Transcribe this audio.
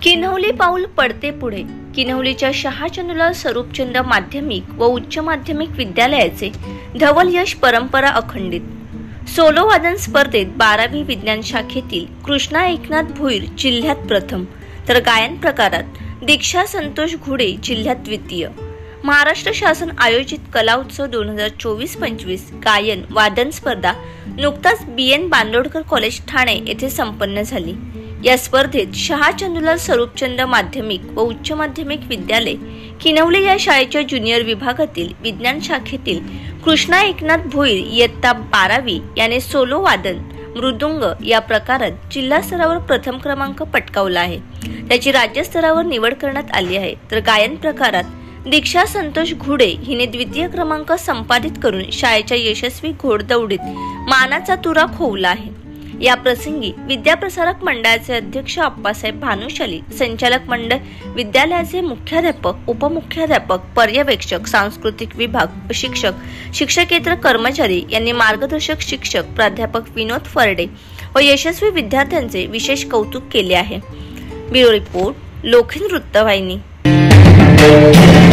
किन्हवली पाऊल पडते पुढे. किन्हवलीच्या शहाचंदूलाल स्वरूपचंद माध्यमिक व उच्च माध्यमिक विद्यालयाचे धवल यश परंपरा अखंडित. सोलो वादन स्पर्धेत 12वी विज्ञान शाखेतील कृष्णा एकनाथ भोईर जिल्ह्यात प्रथम, तर गायन प्रकारात दीक्षा संतोष घुडे जिल्ह्यात द्वितीय. महाराष्ट्र शासन आयोजित कला उत्सव 2024-25 गायन वादन स्पर्धा नुकताच BN बांदोडकर कॉलेज ठाणे येथे संपन्न झाली. या स्पर्धेत शहाचंदूलाल स्वरूपचंद माध्यमिक व उच्च माध्यमिक विद्यालय किन्हवली या शाळेच्या ज्युनियर विभागातील विज्ञान शाखेतील कृष्णा एकनाथ भोईर इयत्ता 12वी याने सोलो वादन मृदुंग या प्रकारात जिल्हा स्तरावर प्रथम क्रमांक पटकावला आहे. त्याची राज्य स्तरावर निवड करण्यात आली आहे. तर गायन प्रकारात दीक्षा संतोष घुडे हिने द्वितीय क्रमांक संपादित करून शाळेच्या यशस्वी घोडदौडीत मानाचा तुरा खोवला आहे. या प्रसंगी विद्याप्रसारक मंडळाचे अध्यक्ष अप्पासाहेब भानुशाली, संचालक मंडळ, विद्यालयाचे मुख्याध्यापक, उपमुख्याध्यापक, पर्यवेक्षक, सांस्कृतिक विभाग, शिक्षक, शिक्षकेतर कर्मचारी यांनी मार्गदर्शक शिक्षक प्राध्यापक विनोद फरडे व यशस्वी विद्यार्थ्यांचे विशेष कौतुक केले आहे. ब्युरो रिपोर्ट, लोखंड वृत्तवाहिनी.